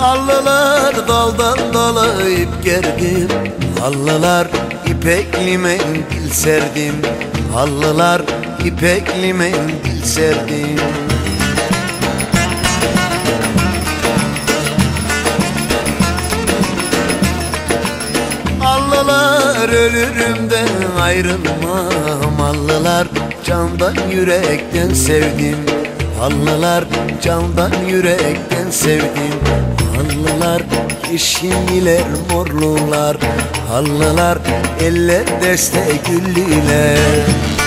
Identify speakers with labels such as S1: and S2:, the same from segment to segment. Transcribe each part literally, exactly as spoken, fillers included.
S1: Halılar daldan dala ip gerdim, halılar ipekli mendil serdim, halılar ipekli mendil serdim. Halılar ölürümden ayrılmam, halılar candan yürekten sevdim, halılar candan yürekten sevdim. Halılar yeşilliler morlular, halılar eller deste güllüler.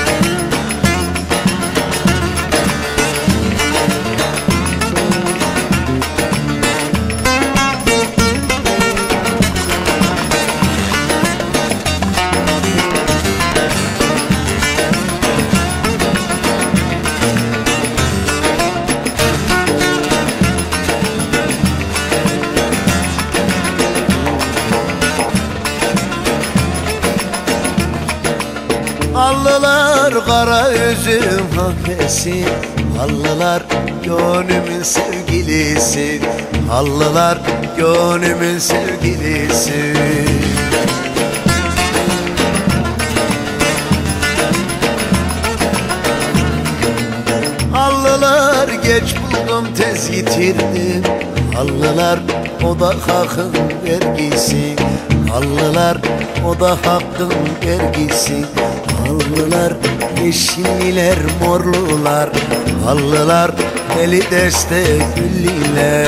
S1: Halılar kara üzüm hafesi, halılar gönlümün sevgilisi, halılar gönlümün sevgilisi. Halılar geç buldum tez yitirdim, halılar o da hakkın vergisi, halılar o da hakkın vergisi. Halılar yeşilliler morlular, halılar eli deste güllüler.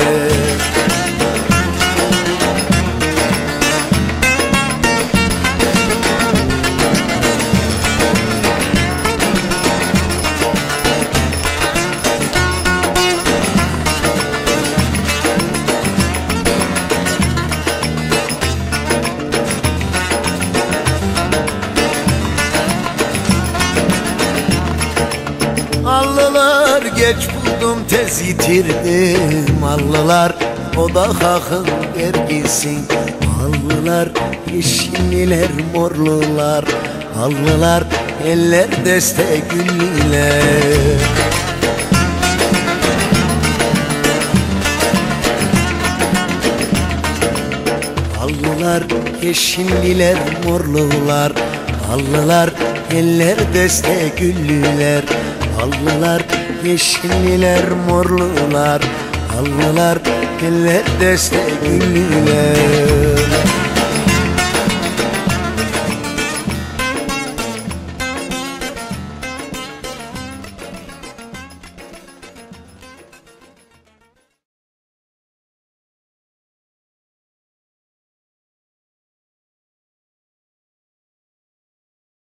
S1: Halılar geç buldum tez yitirdim, halılar o da hakkın vergisi, halılar yeşilliler morlular, halılar eller deste güllüler. Halılar yeşilliler morlular, halılar eller deste güllüler. Halılar yeşilliler morlular, halılar eller deste güllüler.